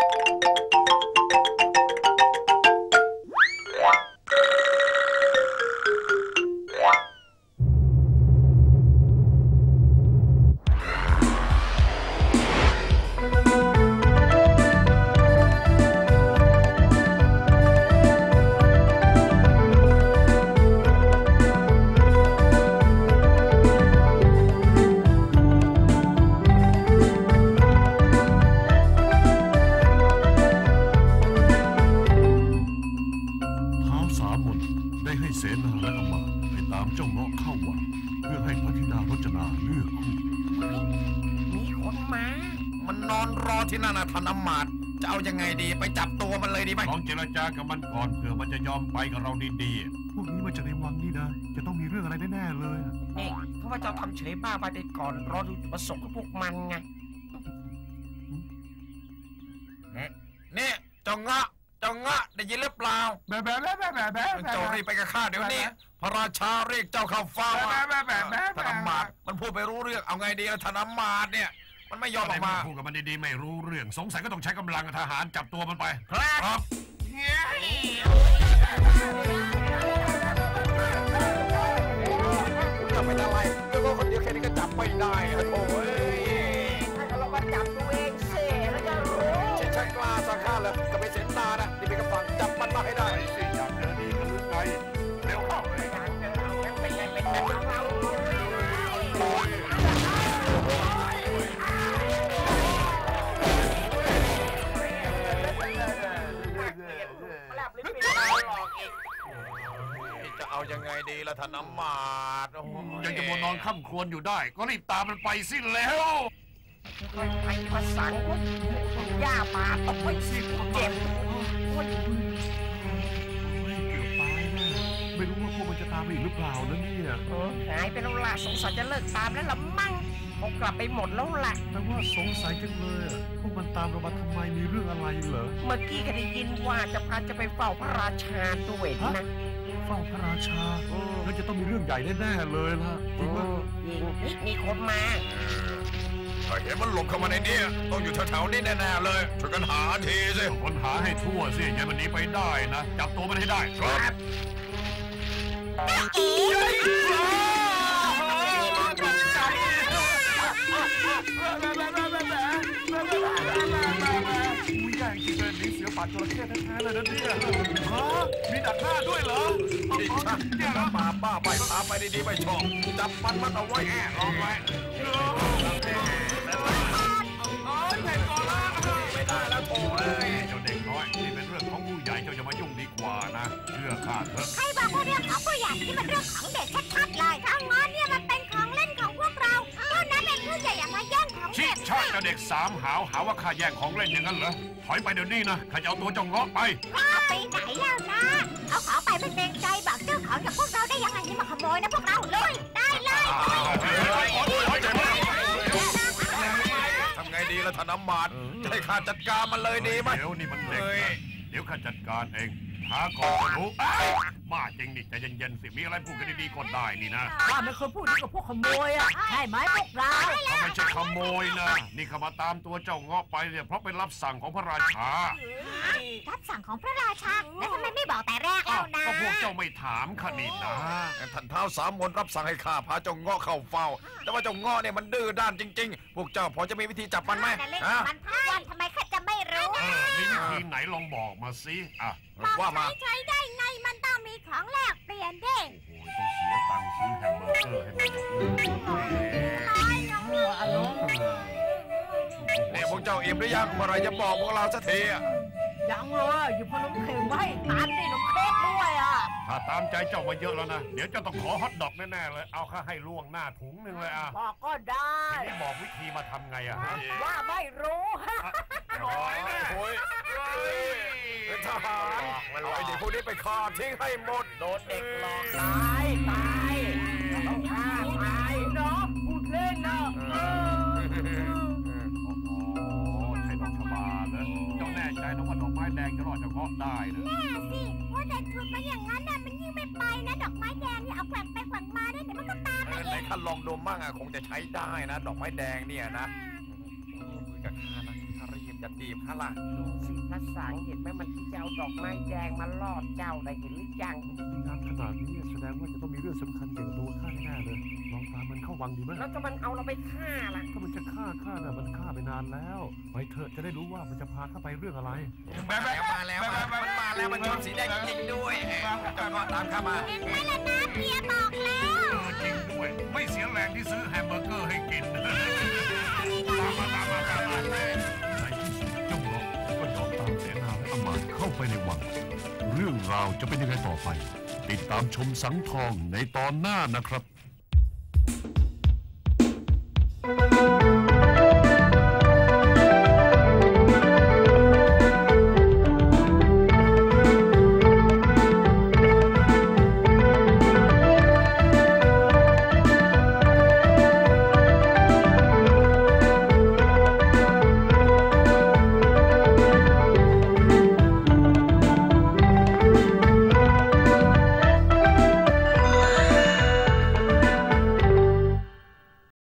ที่นั่นนะธนมาศจะเอายังไงดีไปจับตัวมันเลยดีไหมลองเจรจากับมันก่อนเผื่อมันจะยอมไปกับเราดีๆพวกนี้มาจากในวังนี่นะจะต้องมีเรื่องอะไรแน่ๆเลยนี่เพราะว่าจะทำเฉยบ้าไปได้ก่อนรอดูจุดประสงค์ของพวกมันไงนี่เจ้าเงาะได้ยินหรือเปล่าแบะเจ้ารีบไปกับข้าเดี๋ยวนี้พระราชาเรียกเจ้าเข้าเฝ้าธนมาศมันพูดไปรู้เรื่องเอาไงดีล่ะธนมาศเนี่ยมันไม่ยอมออกมาพูดกับมันดีๆไม่รู้เรื่องสงสัยก็ต้องใช้กำลังทหารจับตัวมันไปครับจะเป็นอะไรก็คนเดียวแค่นี้ก็จับไม่ได้โอ้ยถ้าเรามาจับตัวเองเสียแล้วจะรู้ฉันกล้าสักข้าเลยจะไปเสียตานะนี่เป็นคำสั่งจับมันมาให้ได้สิอยากเจอดีก็ลุกไปเร็วเข้าเลยจะเอายังไงดีล่ะธนมาศยังจะมัวนอนค่ำครวญอยู่ได้ก็รีบตามมันไปสิแล้วไปภาษาย่ามาต้องไปสิเจ็บเกือบตายนะไม่รู้ว่าพวกมันจะตามอีกหรือเปล่านะเนี่ยหายไปแล้วล่ะสงสัยจะเลิกตามแล้วละมั่งคงกลับไปหมดแล้วล่ะแต่ว่าสงสัยจังเลยพวกมันตามเรามาทำไมมีเรื่องอะไรเหรอเมื่อกี้ก็ได้ยินว่าจะไปเฝ้าพระราชาด้วยนะเฝ้าพระราชาแล้วจะต้องมีเรื่องใหญ่แน่ๆเลยล่ะจริงว่ามีคนมาถ้าเห็นมันหลบเข้ามาในนี้ต้องอยู่แถวๆนี้แน่ๆเลยช่วยกันหาทีสิคนหาให้ทั่วสิอย่ามันหนีไปได้นะจับตัวมันให้ได้ครับใหญ่จริงเลยนี่เสือป่าจระเข้แท้ๆเลยนะเนี่ยมีดักหน้าด้วยเหรอเนี่ยนะป่าบ้าไปพาไปดีๆไปชอบจับมันเอาไว้ลองไว้ไม่ได้แล้วโอ้ยเจ้าเด็กน้อยนี่เป็นเรื่องของผู้ใหญ่เจ้าอย่ามายุ่งดีกว่านะเชื่อข้าเถอะใครบอกว่าเรื่องของผู้ใหญ่ที่มันเรื่องของเด็กชัดๆเลยถ้าง้อเนี่ยมันเป็นของเล่นของพวกเราก็นั้นเป็นผู้ใหญ่อย่ามาแย่งของเด็กชาเจ้าเด็กสามหาว่าข้าแย่งของเล่นอย่างนั้นเหรอถอยไปเดี๋ยวนี้นะข้าจะเอาตัวเจ้าเงาะไปเอาไปไหนแล้วนะเอาของไปไม่เกรงใจบอกเจ้าของกับพวกเราได้ยังไงนี่มาขโมยนะพวกเราเลยได้เลยทำไงดีล่ะธนมาศจะให้ข้าจัดการมันเลยดีไหมเดี๋ยวนี่มันเด็กนะเดี๋ยวข้าจัดการเองหาก่อนจะรู้บ้าจริงนี่ใจเย็นๆสิมีอะไรพูดกันดีๆก็ได้นี่นะว่าไม่เคยพูดดีกับพวกขโมยอ่ะใช่ไหมพวกเราเขาไม่ใช่ขโมยนะนี่เขามาตามตัวเจ้าเงาะไปเนี่ยเพราะเป็นรับสั่งของพระราชารับสั่งของพระราชาแล้วทำไมไม่บอกแต่แรกแล้วนะก็พวกเจ้าไม่ถามข้านี่นะท่านเท้าสามมนรับสั่งให้ข้าพาเจ้าเงาะเข้าเฝ้าแต่ว่าเจ้าเงาะเนี่ยมันดื้อด้านจริงๆพวกเจ้าพอจะมีวิธีจับมันไหมมันพานทำไมข้าจะไม่รู้มีวิธีไหนลองบอกมาสิว่ามาใช้ได้ไงมันต้องมีของแลกเปลี่ยนดิโอ้ยต้องเสียตังค์ซื้อแฮมเบอร์เกอร์ให้มันเนี่ยพวกเจ้าอิ่มหรือยังเมื่อไรจะบอกพวกเราสักทียังเลยอยู่พนมเข่งไว้ตามนี่นมเค้กด้วยถ้าตามใจเจ้ามาเยอะแล้วนะเดี๋ยวเจ้าต้องขอฮอทดอกแน่ๆเลยเอาข้าให้ล่วงหน้าถุงหนึ่งเลยบอกก็ได้ทีนี้บอกวิธีมาทำไงว่าไม่รู้น้อยนะโอ้ยทหารเอาไอ้เด็กพวกนี้ไปฆ่าทิ้งให้หมดโดนเด็กหลอกตายต้องฆ่าตายเนาะพูดเล่นนะใช่ดอกชบาเลยเจ้าแน่ใจนะว่าดอกไม้แดงจะรอดจะเงาะได้เลยแน่สิว่าแต่ถูกไปอย่างนั้นน่ะมันยิ่งไม่ไปนะดอกไม้แดงเนี่ยเอาแกว่งไปแกว่งมาได้เดี๋ยวมันก็ตามไปไหนข้าลองดูมั่งคงจะใช้ได้นะดอกไม้แดงเนี่ยนะคุยกับข้านะข้ารีบจะจีบเขาล่ะดูสิพระสังเห็นไหมมันที่จะเอาดอกไม้แดงมาล่อเจ้าได้เห็นหรือยังมีงานขนาดนี้แสดงว่าจะต้องมีเรื่องสำคัญเกี่ยวกับตัวข้าแน่ๆเลยลองตามมันเข้าวังดีไหมแล้วถ้ามันเอาเราไปฆ่าล่ะถ้ามันจะฆ่าข้าน่ะมันฆ่าไปนานแล้วไปเถอะจะได้รู้ว่ามันจะพาข้าไปเรื่องอะไรมาแล้วมันชอบสีแดงจริงด้วยเจ้าก็ตามข้ามาเห็นไหมล่ะนะเมียบอกแล้วจริงด้วยไม่เสียแรงที่ซื้อแฮมเบอร์เกอร์ให้กินตามมาในที่สุดเจ้าหลอกก็ยอมตามเสนาและอำมาตย์เข้าไปในวัง เรื่องราวจะเป็นยังไงต่อไป ติดตามชมสังทองในตอนหน้านะครับ